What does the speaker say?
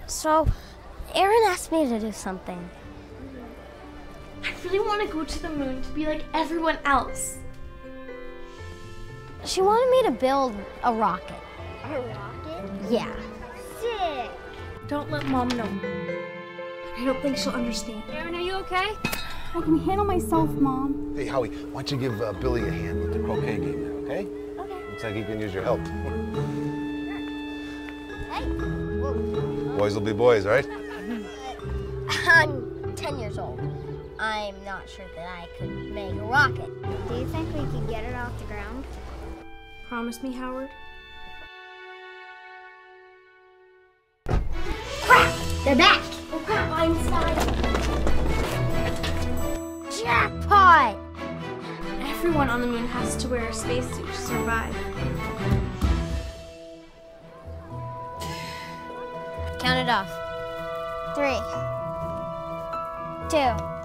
So, Erin asked me to do something. I really want to go to the moon to be like everyone else. She wanted me to build a rocket. A rocket? Yeah. Sick. Don't let Mom know. I don't think she'll understand. Erin, are you okay? I can handle myself, Mom. Hey, Howie, why don't you give Billy a hand with the croquet game there, okay? Okay. Looks like he can use your help. Hey. Whoa. Boys will be boys, right? I'm 10 years old. I'm not sure that I could make a rocket. Do you think we could get it off the ground? Promise me, Howard? Crap! They're back! Oh crap, Einstein! Jackpot! Everyone on the moon has to wear a spacesuit to survive. Count it off. 3, 2,